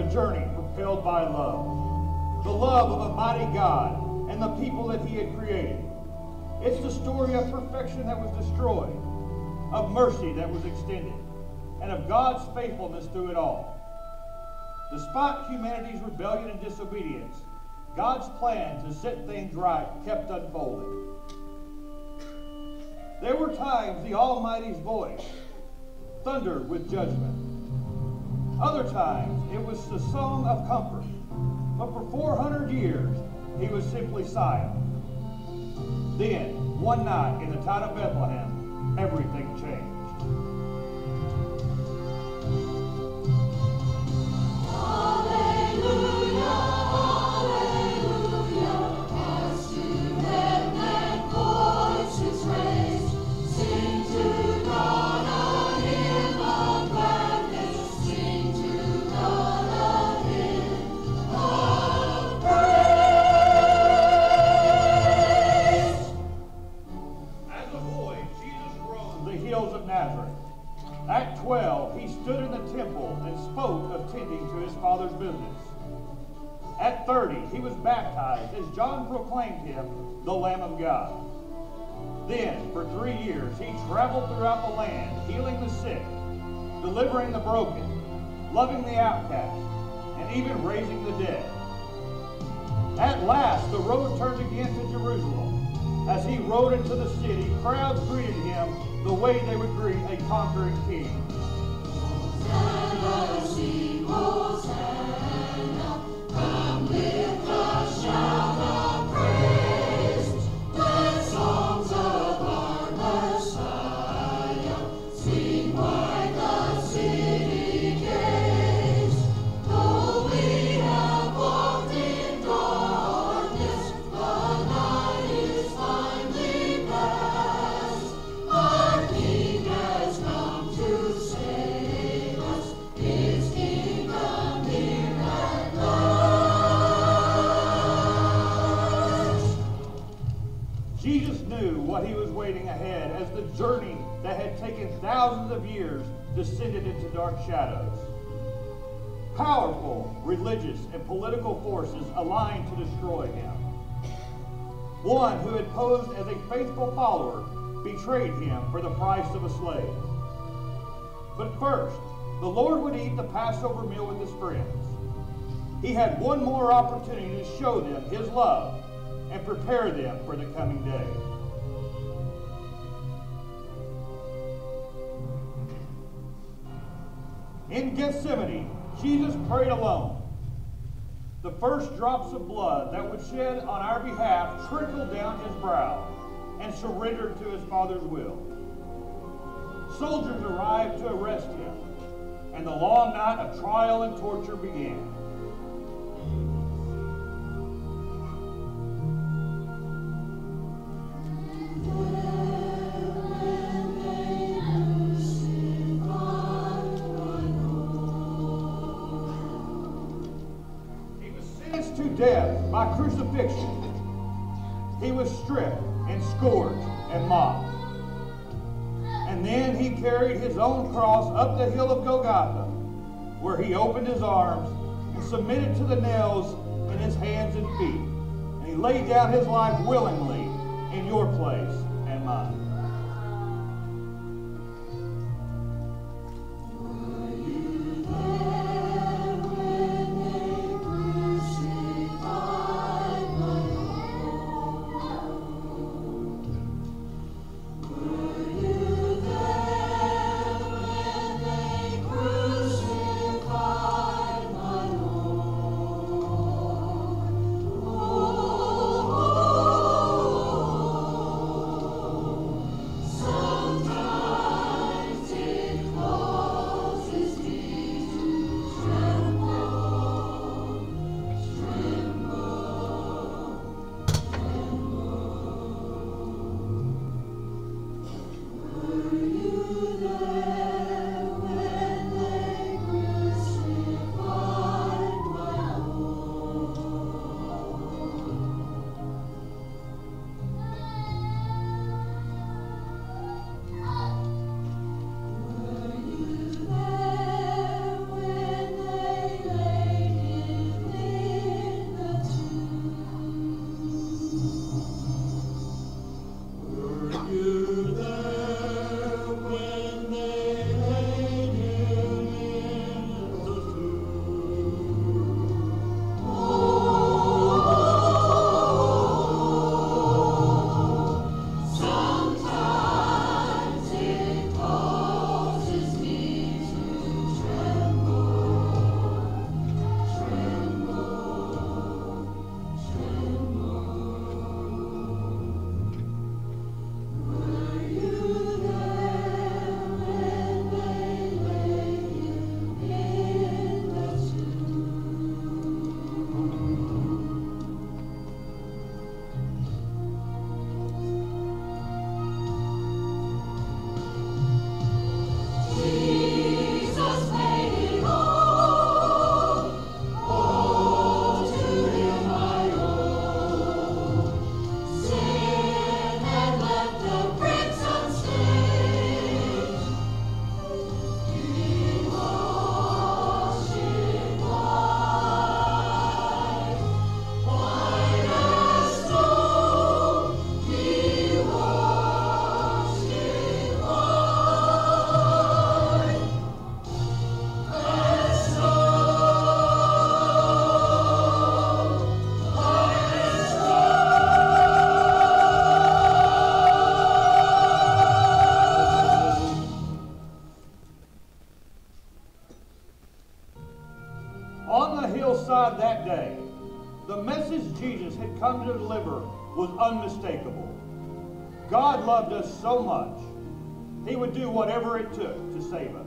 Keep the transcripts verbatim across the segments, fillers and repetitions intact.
a journey propelled by love. The love of a mighty God and the people that he had created. It's the story of perfection that was destroyed, of mercy that was extended, and of God's faithfulness through it all. Despite humanity's rebellion and disobedience, God's plan to set things right kept unfolding. There were times the Almighty's voice thundered with judgment. Other times it was the song of comfort. But for four hundred years, he was simply silent. Then, one night in the town of Bethlehem, everything changed. At twelve, he stood in the temple and spoke of tending to his father's business. At thirty, he was baptized as John proclaimed him the Lamb of God. Then, for three years, he traveled throughout the land, healing the sick, delivering the broken, loving the outcast, and even raising the dead. At last, the road turned again to Jerusalem. As he rode into the city, crowds greeted him the way they would greet a conquering king. Hosanna, sing Hosanna, come with a shout of praise. Let songs of our Messiah sing wide the city gates. Though we have walked in darkness, the night is finally past. Our King has come to save us, his kingdom near at last. Jesus knew what he was waiting ahead as the journey that had taken thousands of years descended into dark shadows. Powerful religious and political forces aligned to destroy him. One who had posed as a faithful follower betrayed him for the price of a slave. But first, the Lord would eat the Passover meal with his friends. He had one more opportunity to show them his love and prepare them for the coming day. In Gethsemane, Jesus prayed alone. The first drops of blood that would shed on our behalf trickled down his brow and surrendered to his Father's will. Soldiers arrived to arrest him, and the long night of trial and torture began. He was sentenced to death by crucifixion. He was stripped and scourged and mocked. And then he carried his own cross up the hill of Golgotha, where he opened his arms and submitted to the nails in his hands and feet. And he laid down his life willingly in your place and mine. hillside that day, the message Jesus had come to deliver was unmistakable. God loved us so much, he would do whatever it took to save us.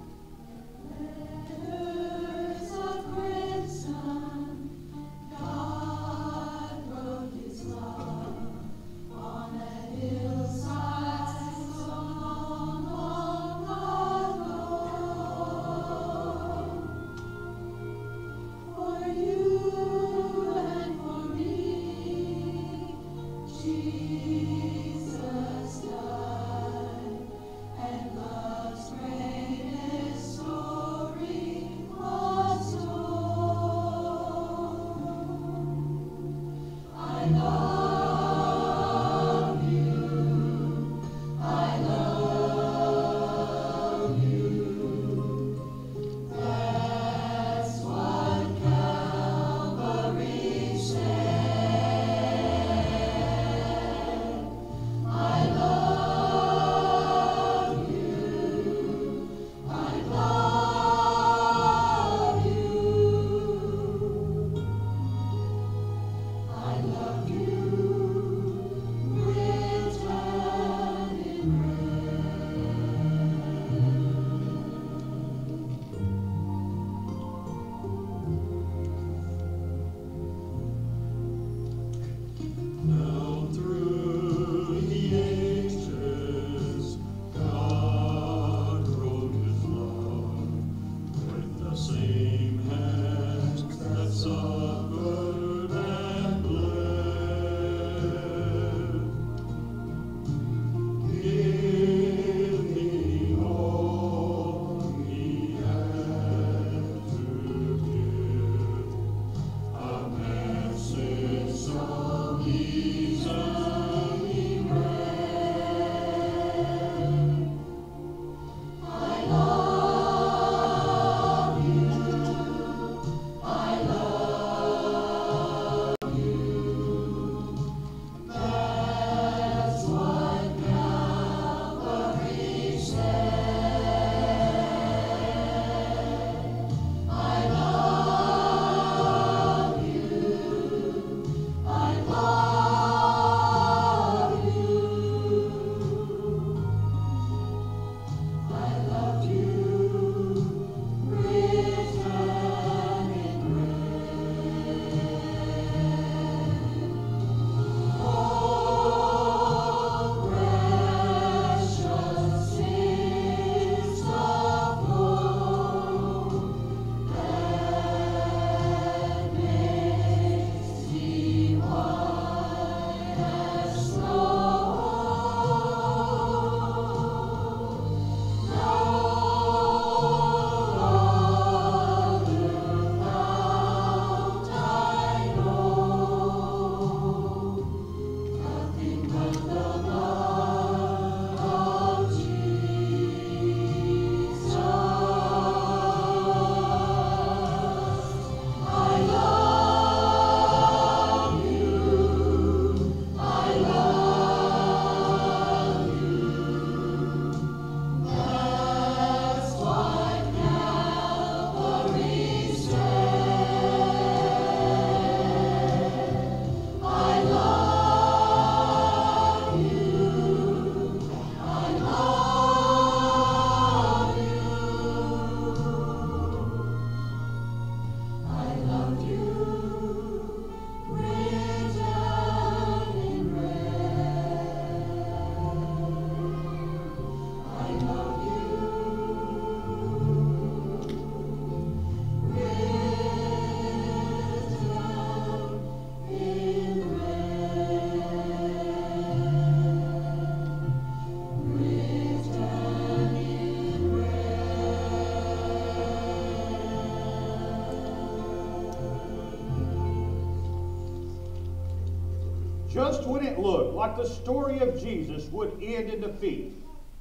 Just when it looked like the story of Jesus would end in defeat,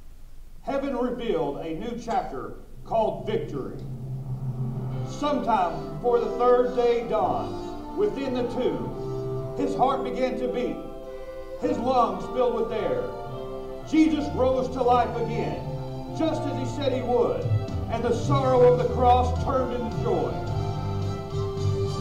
heaven revealed a new chapter called victory. Sometime before the third day dawned, within the tomb, his heart began to beat, his lungs filled with air. Jesus rose to life again, just as he said he would, and the sorrow of the cross turned into joy.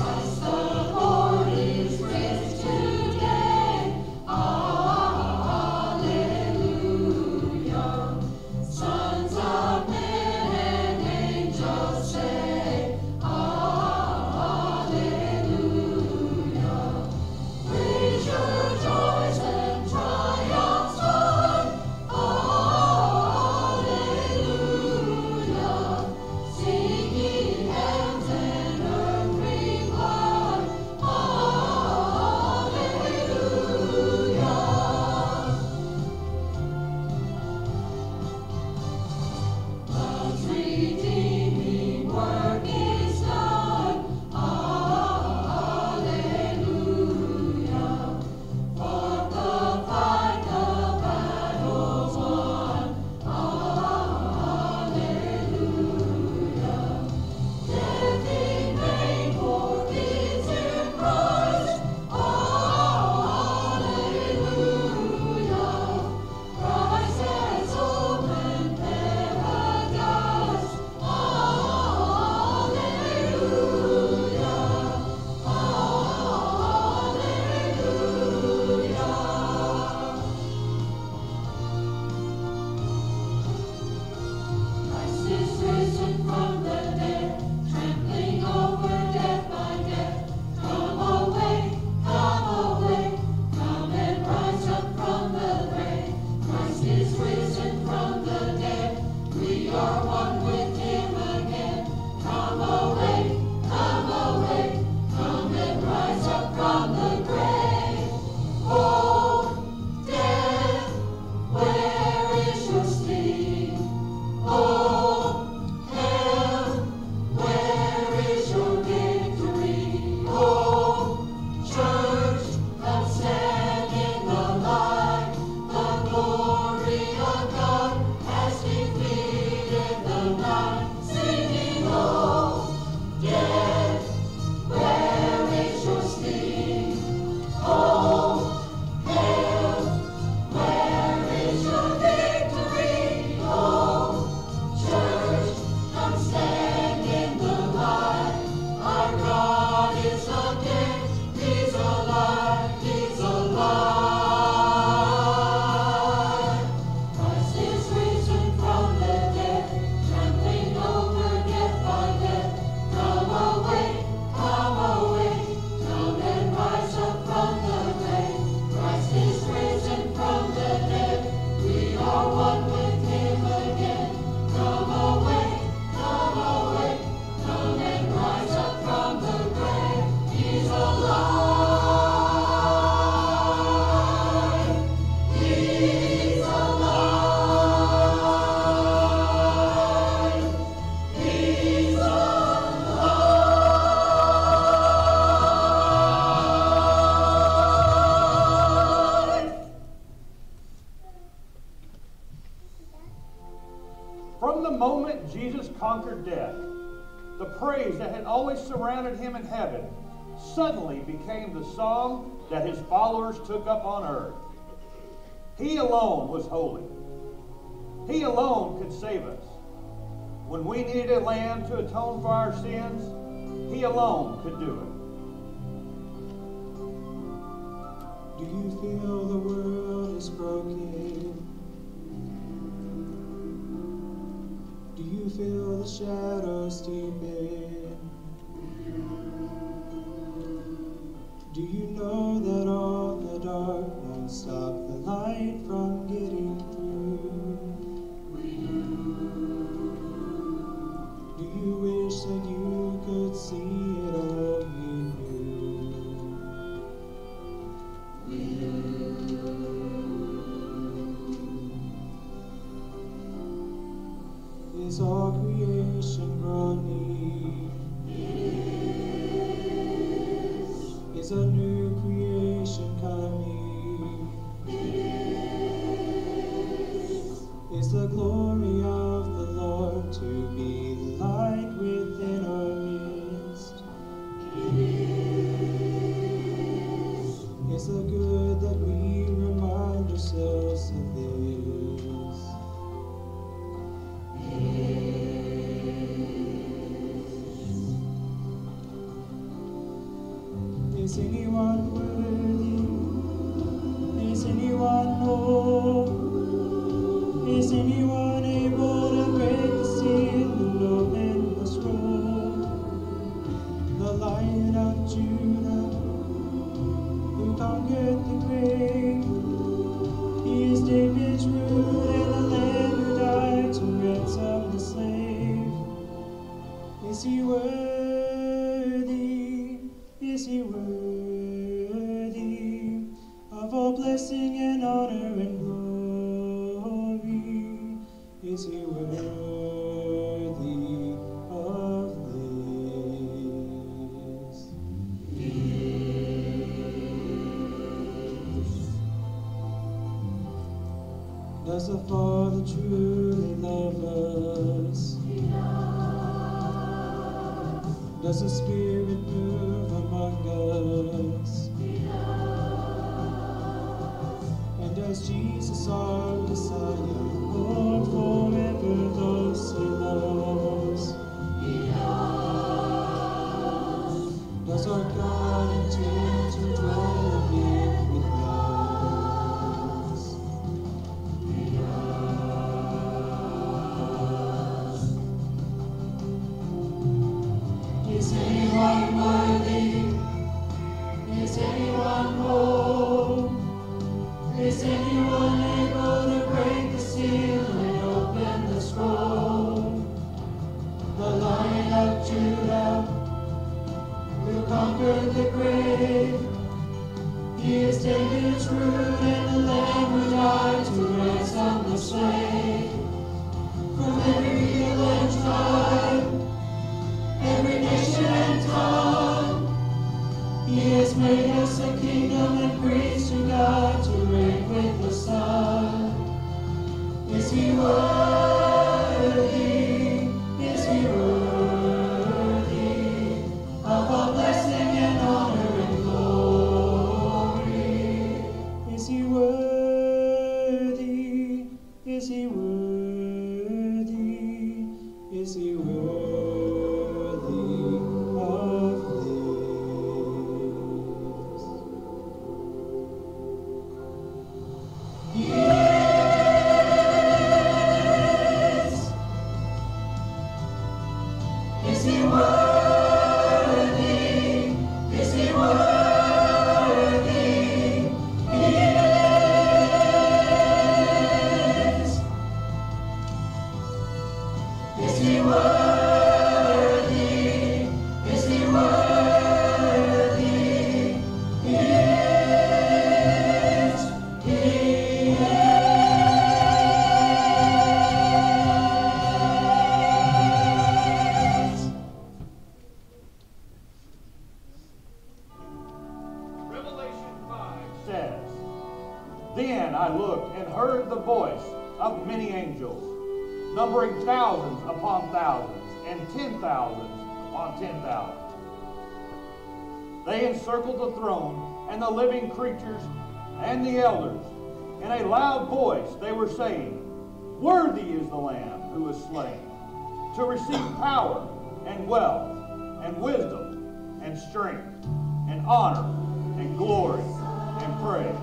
Conquered death, the praise that had always surrounded him in heaven suddenly became the song that his followers took up on earth. He alone was holy. He alone could save us. When we needed a lamb to atone for our sins, he alone could do it. Do you feel the world is broken? Do you feel the shadows deepen? Do you know that all the dark won't stop the light from getting through? We do. Do you wish that you could see it only you? We do. Is all creation groaning? It is. Is a new creation coming? It is. Is the glory of the Lord to be the light within our midst? It is. Is the good that we remind ourselves of this? Is he worthy of this? Does the Father truly love us? Does the Spirit move among us? And does Jesus our Messiah hold forever those he loves? Does our God intend to dwell again with us? Is anyone worthy? Is anyone whole? Is anyone able to break the seal and open the scroll? The Lion of Judah, who conquered the grave. He is David's root and the Lamb who died to ransom the slave. From every people and tribe, every nation and tongue, he has made us a kingdom and priests to God to reign with the Son. Is he worthy? Is he worthy of all blessing and honor and glory? Is he worthy? Is he worthy? Is he worthy of this? Yes. Is he worthy? Is he worthy? Yes. Is he worthy? Is he worthy? Yes. He is. Revelation five says, Then I looked and heard the voice of many angels, numbering thousands upon thousands, and ten thousands upon ten thousands. They encircled the throne and the living creatures and the elders. In a loud voice they were saying, Worthy is the Lamb who was slain, to receive power and wealth and wisdom and strength and honor and glory and praise.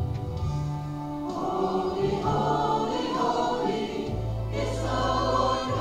Holy, holy, holy is the Lord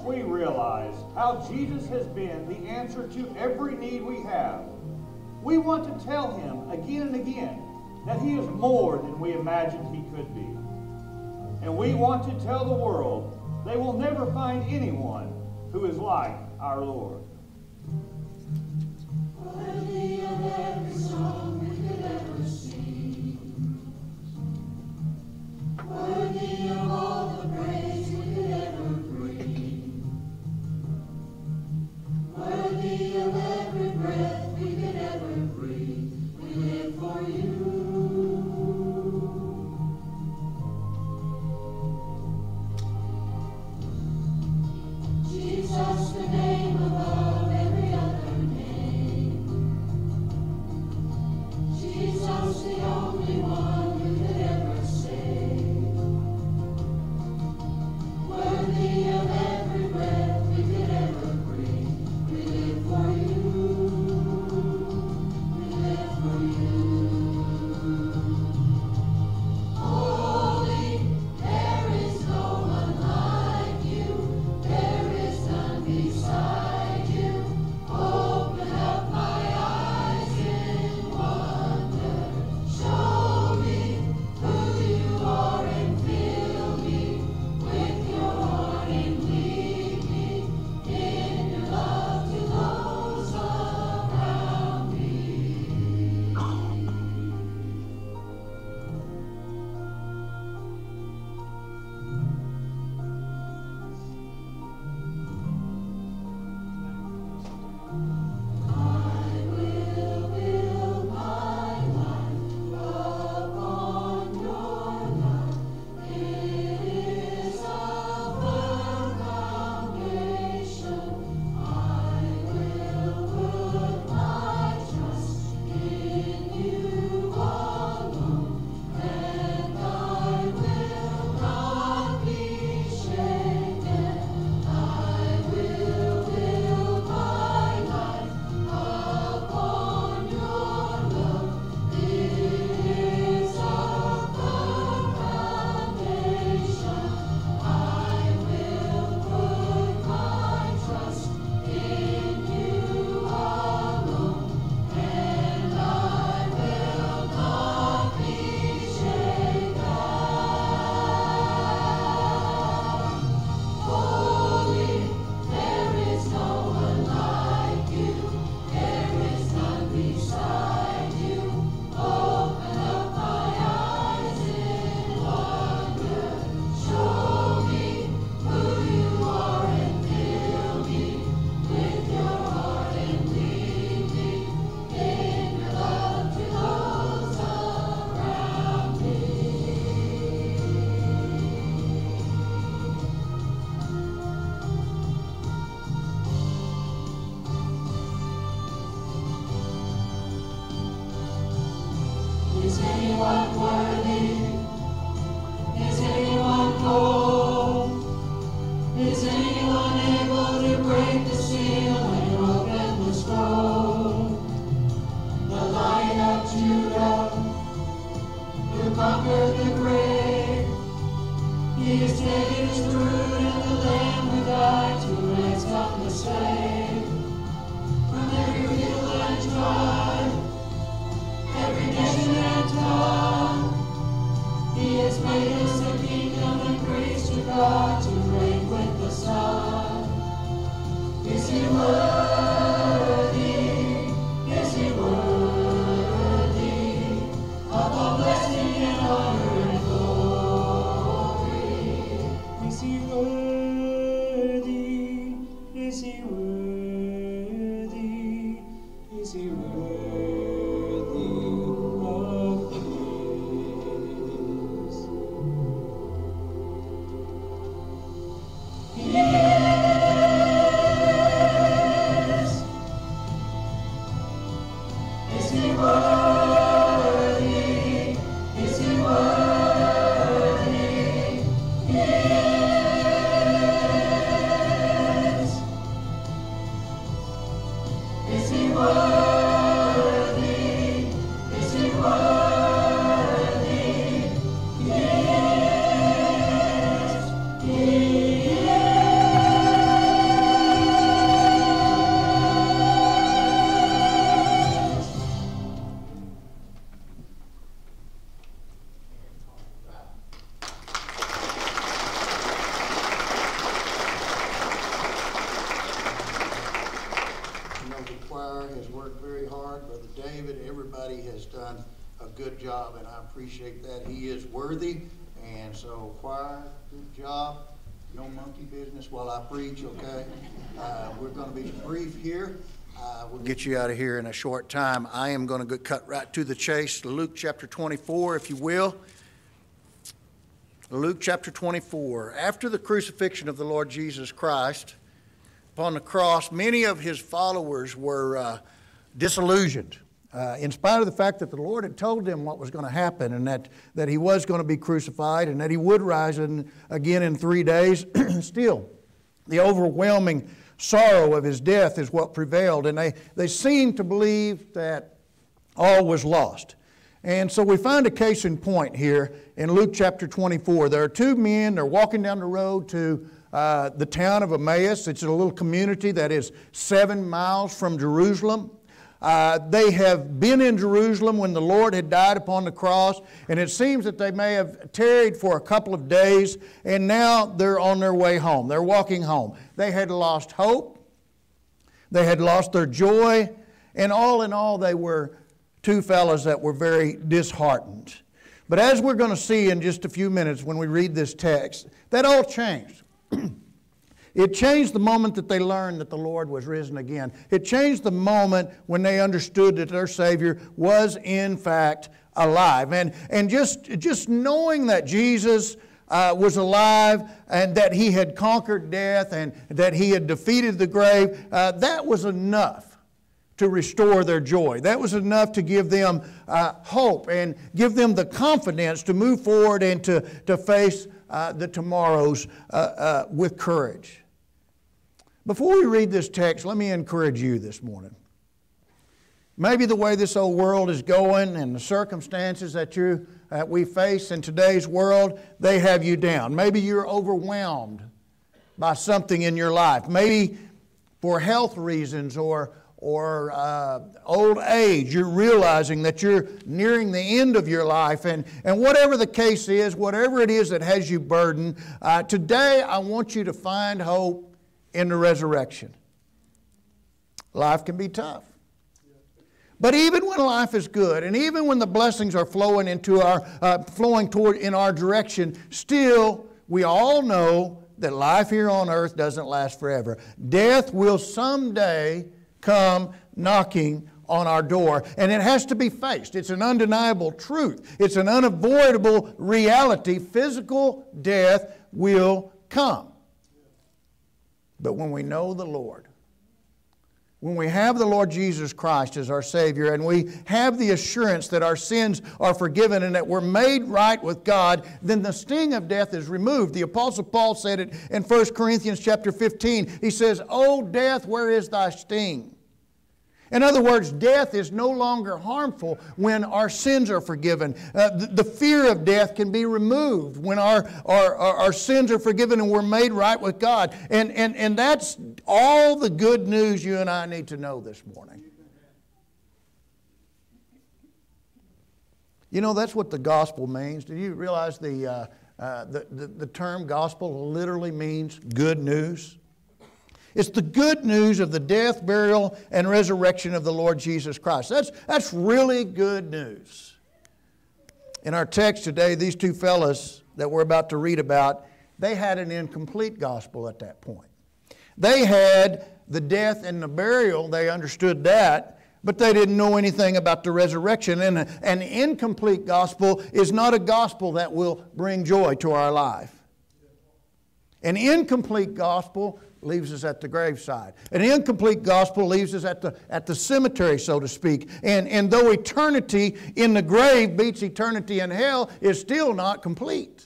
we realize how Jesus has been the answer to every need we have, we want to tell him again and again that he is more than we imagined he could be. And we want to tell the world they will never find anyone who is like our Lord. Worthy of every song we could ever sing, worthy of all the praise we could ever bring, worthy of every breath we could ever breathe, we live for you. Jesus, the name above every other name. Jesus, the only one who could ever save. Worthy of every breath we could ever breathe, we live for you. We live for you. Holy, there is no one like you. There is none beside you. Open up my eyes in wonder. Show me who you are and fill me with your heart and lead me in your love to those around me. I will build my life upon your love. It is a firm foundation. I will put my trust in you alone, and I will not be shaken. I will build my life upon your love. It is a firm foundation. I will put my trust in you alone, and I will not be shaken. Holy, there is no one like you. There is none beside you. Open up my eyes in wonder. Show me who you are and fill me with your heart and lead me in your love to those around me. Is anyone worthy? Is anyone whole? Is anyone able to break the seal and open the scroll? The Lion of Judah, who conquered the grave, he is dead in his brood, and the Lamb who died to ransom the slave. From every hill and tribe, every nation and tongue, he has made us a kingdom and priest to God, to reign with the Son. Is he worthy? Is he worthy of all blessing and honor and glory? Is he worthy? Is he worthy? Is he worthy of praise? He is. Is he worthy? Is he worthy? He is. Is he worthy? Is he worthy? He is. He is. has done a good job, and I appreciate that. He is worthy. And so, choir, good job. No monkey business while I preach, okay? Uh, we're going to be brief here. Uh, we'll get you out of here in a short time. I am going to go cut right to the chase. Luke chapter twenty-four, if you will. Luke chapter twenty-four. After the crucifixion of the Lord Jesus Christ upon the cross, many of his followers were uh, disillusioned. Uh, in spite of the fact that the Lord had told them what was going to happen, and that, that he was going to be crucified and that he would rise in, again in three days, still the overwhelming sorrow of his death is what prevailed, and they, they seemed to believe that all was lost. And so we find a case in point here in Luke chapter twenty-four. There are two men, they're walking down the road to uh, the town of Emmaus. It's a little community that is seven miles from Jerusalem. Uh, they have been in Jerusalem when the Lord had died upon the cross, and it seems that they may have tarried for a couple of days, and now they're on their way home. They're walking home. They had lost hope. They had lost their joy, and all in all, they were two fellows that were very disheartened. But as we're going to see in just a few minutes when we read this text, that all changed. It changed the moment that they learned that the Lord was risen again. It changed the moment when they understood that their Savior was in fact alive. And, and just, just knowing that Jesus uh, was alive and that he had conquered death and that he had defeated the grave, uh, that was enough to restore their joy. That was enough to give them uh, hope and give them the confidence to move forward and to, to face uh, the tomorrows uh, uh, with courage. Before we read this text, let me encourage you this morning. Maybe the way this old world is going and the circumstances that you, uh, we face in today's world, they have you down. Maybe you're overwhelmed by something in your life. Maybe for health reasons or, or uh, old age, you're realizing that you're nearing the end of your life. And, and whatever the case is, whatever it is that has you burdened, uh, today I want you to find hope in the resurrection. Life can be tough. But even when life is good, and even when the blessings are flowing into our, uh, flowing toward in our direction, still we all know that life here on earth doesn't last forever. Death will someday come knocking on our door, and it has to be faced. It's an undeniable truth. It's an unavoidable reality. Physical death will come. But when we know the Lord, when we have the Lord Jesus Christ as our Savior, and we have the assurance that our sins are forgiven and that we're made right with God, then the sting of death is removed. The Apostle Paul said it in First Corinthians chapter fifteen. He says, "O death, where is thy sting?" In other words, death is no longer harmful when our sins are forgiven. Uh, the, the fear of death can be removed when our, our, our, our sins are forgiven and we're made right with God. And, and, and that's all the good news you and I need to know this morning. You know, that's what the gospel means. Do you realize the, uh, uh, the, the, the term gospel literally means good news? It's the good news of the death, burial, and resurrection of the Lord Jesus Christ. That's, that's really good news. In our text today, these two fellas that we're about to read about, they had an incomplete gospel at that point. They had the death and the burial, they understood that, but they didn't know anything about the resurrection. And an incomplete gospel is not a gospel that will bring joy to our life. An incomplete gospel leaves us at the graveside. An incomplete gospel leaves us at the, at the cemetery, so to speak. And, and though eternity in the grave beats eternity in hell, it's still not complete.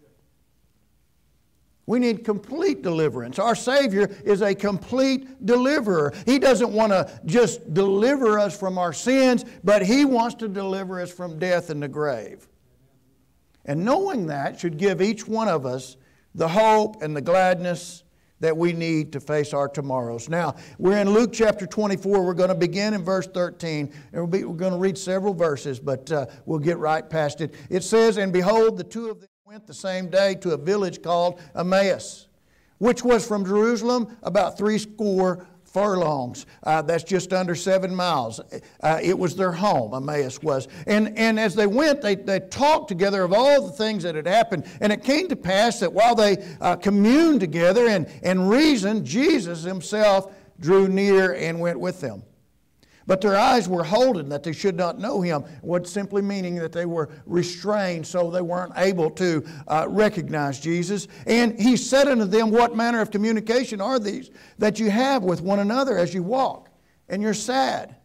We need complete deliverance. Our Savior is a complete deliverer. He doesn't want to just deliver us from our sins, but He wants to deliver us from death and the grave. And knowing that should give each one of us the hope and the gladness that we need to face our tomorrows. Now, we're in Luke chapter twenty-four. We're going to begin in verse thirteen. And we'll be, we're going to read several verses, but uh, we'll get right past it. It says, "And behold, the two of them went the same day to a village called Emmaus, which was from Jerusalem about three score furlongs. Uh, that's just under seven miles. Uh, it was their home, Emmaus was. And, and as they went, they, they talked together of all the things that had happened. And it came to pass that while they uh, communed together and, and reasoned, Jesus himself drew near and went with them. But their eyes were holden that they should not know him, what simply meaning that they were restrained so they weren't able to uh, recognize Jesus. And he said unto them, what manner of communication are these that you have with one another as you walk, and you're sad?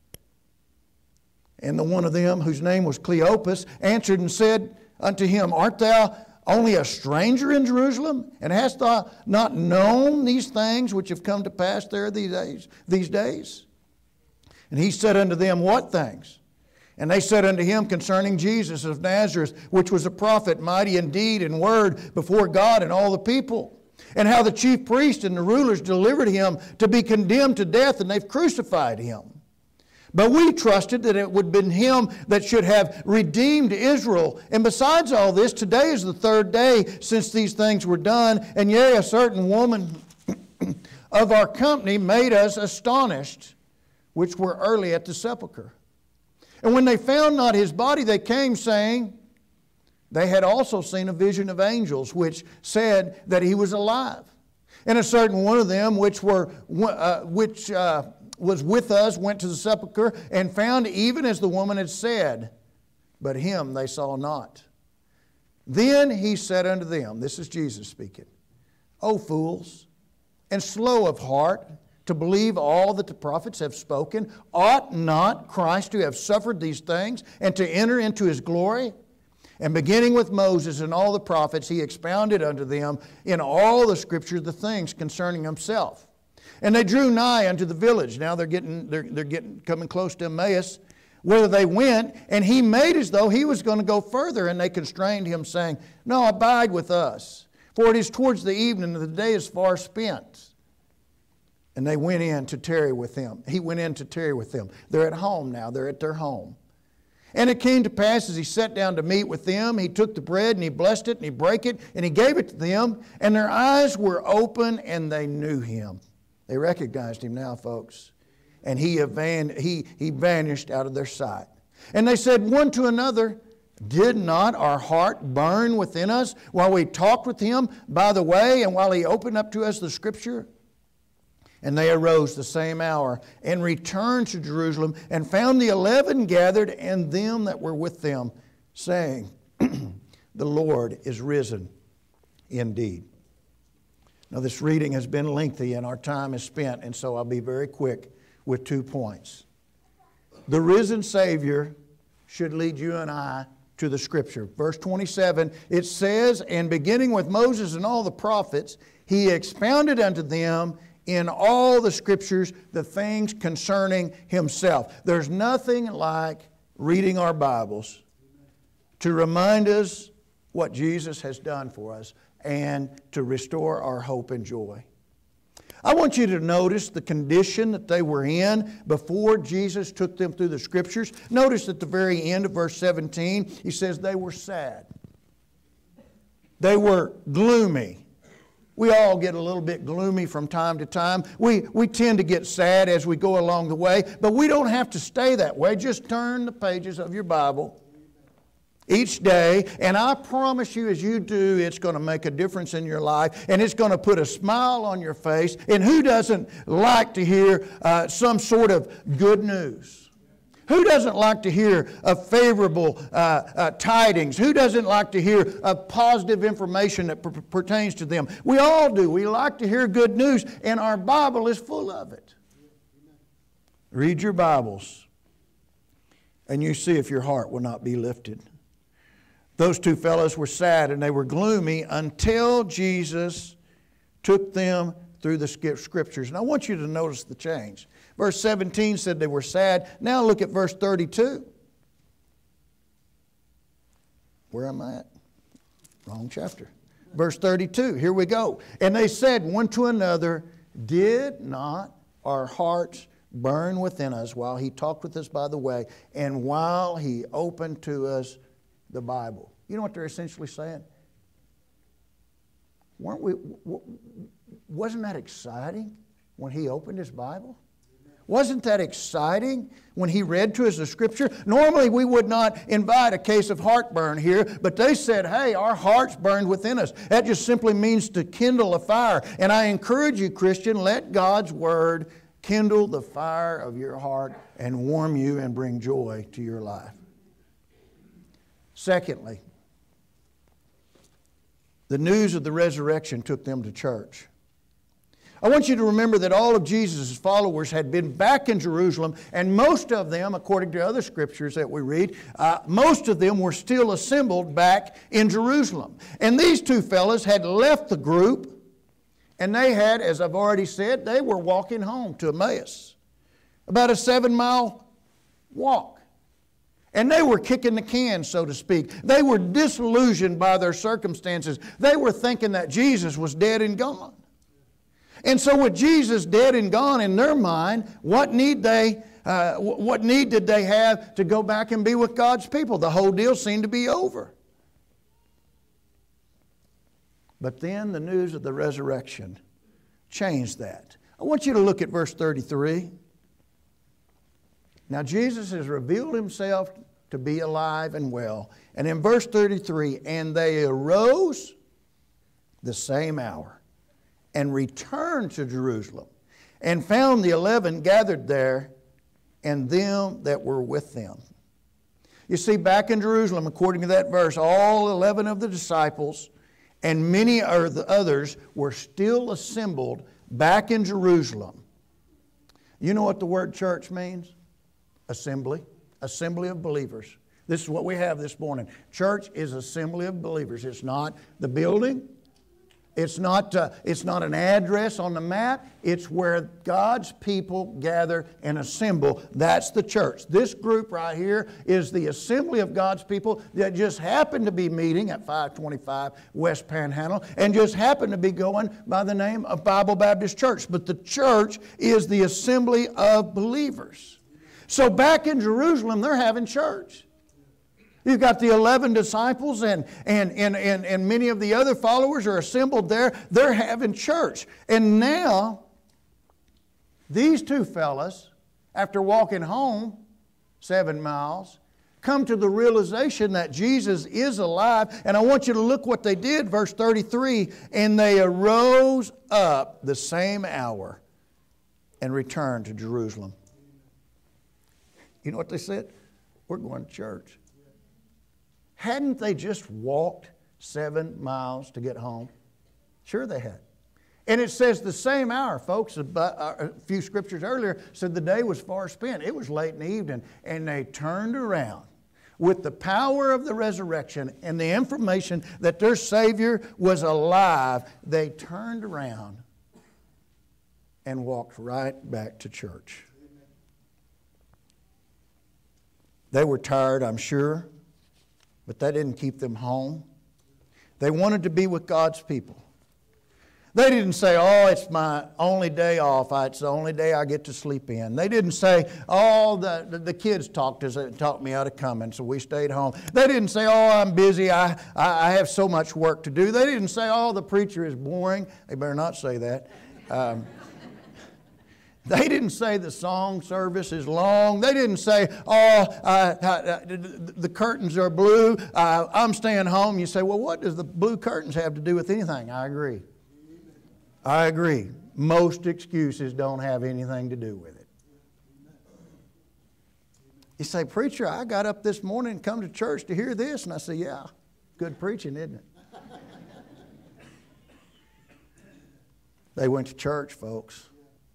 And the one of them, whose name was Cleopas, answered and said unto him, art thou only a stranger in Jerusalem, and hast thou not known these things which have come to pass there these days? These days? And he said unto them, what things? And they said unto him concerning Jesus of Nazareth, which was a prophet, mighty in deed and word before God and all the people. And how the chief priests and the rulers delivered him to be condemned to death, and they've crucified him. But we trusted that it would have been him that should have redeemed Israel. And besides all this, today is the third day since these things were done. And yea, a certain woman of our company made us astonished, which were early at the sepulchre. And when they found not his body, they came, saying, they had also seen a vision of angels, which said that he was alive. And a certain one of them, which were uh, which uh, was with us, went to the sepulchre, and found even as the woman had said, but him they saw not. Then he said unto them, this is Jesus speaking, O fools, and slow of heart, to believe all that the prophets have spoken, ought not Christ to have suffered these things and to enter into his glory? And beginning with Moses and all the prophets, he expounded unto them in all the scriptures the things concerning himself. And they drew nigh unto the village. Now they're getting, they're, they're getting, coming close to Emmaus, where they went, and he made as though he was going to go further, and they constrained him, saying, no, abide with us, for it is towards the evening, and the day is far spent. And they went in to tarry with him. He went in to tarry with them. They're at home now. They're at their home. And it came to pass as he sat down to meat with them, he took the bread and he blessed it and he brake it and he gave it to them. And their eyes were open and they knew him. They recognized him now, folks. And he, evan- he, he vanished out of their sight. And they said one to another, did not our heart burn within us while we talked with him by the way and while he opened up to us the scripture? And they arose the same hour and returned to Jerusalem and found the eleven gathered and them that were with them, saying, the Lord is risen indeed. Now this reading has been lengthy and our time is spent, and so I'll be very quick with two points. The risen Savior should lead you and I to the Scripture. Verse twenty-seven, it says, and beginning with Moses and all the prophets, he expounded unto them in all the Scriptures the things concerning himself. There's nothing like reading our Bibles to remind us what Jesus has done for us and to restore our hope and joy. I want you to notice the condition that they were in before Jesus took them through the Scriptures. Notice at the very end of verse seventeen, he says they were sad. They were gloomy. We all get a little bit gloomy from time to time. We, we tend to get sad as we go along the way, but we don't have to stay that way. Just turn the pages of your Bible each day, and I promise you as you do, it's going to make a difference in your life, and it's going to put a smile on your face. And who doesn't like to hear uh, some sort of good news? Who doesn't like to hear of favorable uh, uh, tidings? Who doesn't like to hear of positive information that per- pertains to them? We all do. We like to hear good news, and our Bible is full of it. Read your Bibles, and you see if your heart will not be lifted. Those two fellows were sad, and they were gloomy until Jesus took them through the Scriptures. And I want you to notice the change. Verse seventeen said they were sad. Now look at verse thirty-two. Where am I at? Wrong chapter. Verse thirty-two, here we go. And they said one to another, did not our hearts burn within us while he talked with us by the way, and while he opened to us the Bible? You know what they're essentially saying? Weren't we, wasn't that exciting? when he opened his Bible? Wasn't that exciting when he read to us the Scripture? Normally we would not invite a case of heartburn here, but they said, hey, our hearts burned within us. That just simply means to kindle a fire. And I encourage you, Christian, let God's Word kindle the fire of your heart and warm you and bring joy to your life. Secondly, the news of the resurrection took them to church. I want you to remember that all of Jesus' followers had been back in Jerusalem, and most of them, according to other scriptures that we read, uh, most of them were still assembled back in Jerusalem. And these two fellas had left the group, and they had, as I've already said, they were walking home to Emmaus, about a seven-mile walk. And they were kicking the can, so to speak. They were disillusioned by their circumstances. They were thinking that Jesus was dead and gone. And so with Jesus dead and gone in their mind, what need they, uh, what need did they have to go back and be with God's people? The whole deal seemed to be over. But then the news of the resurrection changed that. I want you to look at verse thirty-three. Now Jesus has revealed himself to be alive and well. And in verse thirty-three, and they arose the same hour and returned to Jerusalem, and found the eleven gathered there, and them that were with them. You see, back in Jerusalem, according to that verse, all eleven of the disciples and many of the others were still assembled back in Jerusalem. You know what the word church means? Assembly. Assembly of believers. This is what we have this morning. Church is assembly of believers. It's not the building. It's not, uh, it's not an address on the map. It's where God's people gather and assemble. That's the church. This group right here is the assembly of God's people that just happened to be meeting at five twenty-five West Panhandle and just happened to be going by the name of Bible Baptist Church. But the church is the assembly of believers. So back in Jerusalem, they're having church. You've got the eleven disciples and, and, and, and, and many of the other followers are assembled there. They're having church. And now, these two fellas, after walking home seven miles, come to the realization that Jesus is alive. And I want you to look what they did, verse thirty-three. And they arose up the same hour and returned to Jerusalem. You know what they said? We're going to church. Hadn't they just walked seven miles to get home? Sure they had. And it says the same hour, folks. A few scriptures earlier said the day was far spent. It was late in the evening. And they turned around with the power of the resurrection and the information that their Savior was alive. They turned around and walked right back to church. They were tired, I'm sure. But that didn't keep them home. They wanted to be with God's people. They didn't say, oh, it's my only day off. It's the only day I get to sleep in. They didn't say, oh, the, the, the kids talked us, talked me out of coming, so we stayed home. They didn't say, oh, I'm busy. I, I, I have so much work to do. They didn't say, oh, the preacher is boring. They better not say that. Um, They didn't say the song service is long. They didn't say, oh, uh, uh, the curtains are blue. Uh, I'm staying home. You say, well, what does the blue curtains have to do with anything? I agree. I agree. Most excuses don't have anything to do with it. You say, preacher, I got up this morning and come to church to hear this. And I say, yeah, good preaching, isn't it? They went to church, folks.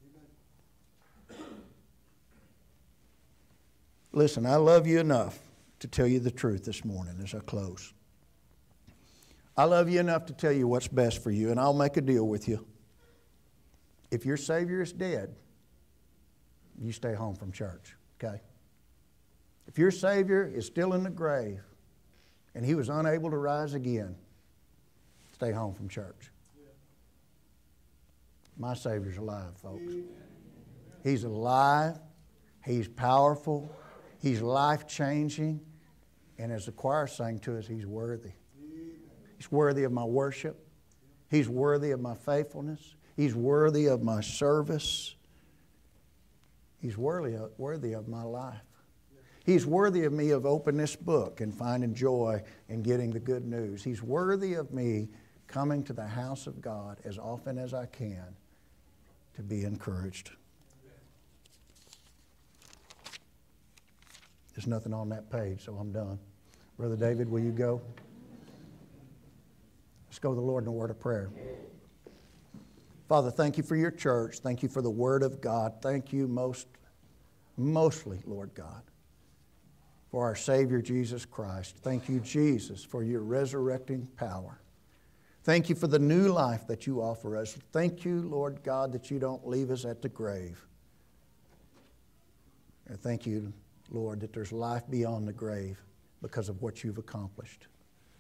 Listen, I love you enough to tell you the truth this morning as I close. I love you enough to tell you what's best for you, and I'll make a deal with you. If your Savior is dead, you stay home from church, okay? If your Savior is still in the grave and He was unable to rise again, stay home from church. My Savior's alive, folks. He's alive. He's powerful. He's life-changing. And as the choir sang to us, He's worthy. He's worthy of my worship. He's worthy of my faithfulness. He's worthy of my service. He's worthy of, worthy of my life. He's worthy of me of opening this book and finding joy in getting the good news. He's worthy of me coming to the house of God as often as I can to be encouraged. There's nothing on that page, so I'm done. Brother David, will you go? Let's go to the Lord in a word of prayer. Father, thank you for your church. Thank you for the Word of God. Thank you most, mostly, Lord God, for our Savior Jesus Christ. Thank you, Jesus, for your resurrecting power. Thank you for the new life that you offer us. Thank you, Lord God, that you don't leave us at the grave. And thank you, Lord, that there's life beyond the grave because of what you've accomplished.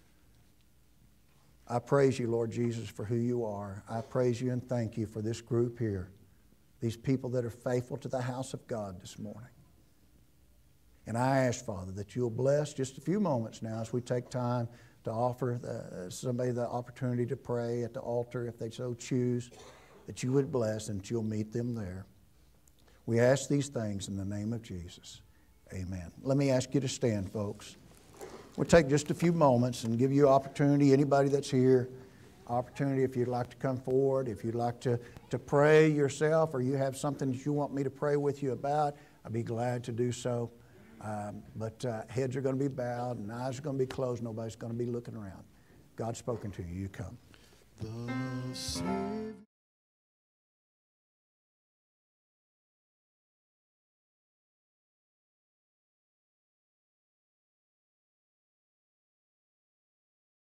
I praise you, Lord Jesus, for who you are. I praise you and thank you for this group here, these people that are faithful to the house of God this morning. And I ask, Father, that you'll bless just a few moments now as we take time to offer the, somebody the opportunity to pray at the altar if they so choose, that you would bless and that you'll meet them there. We ask these things in the name of Jesus. Amen. Let me ask you to stand, folks. We'll take just a few moments and give you opportunity, anybody that's here, opportunity if you'd like to come forward, if you'd like to, to pray yourself or you have something that you want me to pray with you about, I'd be glad to do so. Um, but uh, heads are going to be bowed and eyes are going to be closed. Nobody's going to be looking around. God's spoken to you. You come. The Savior.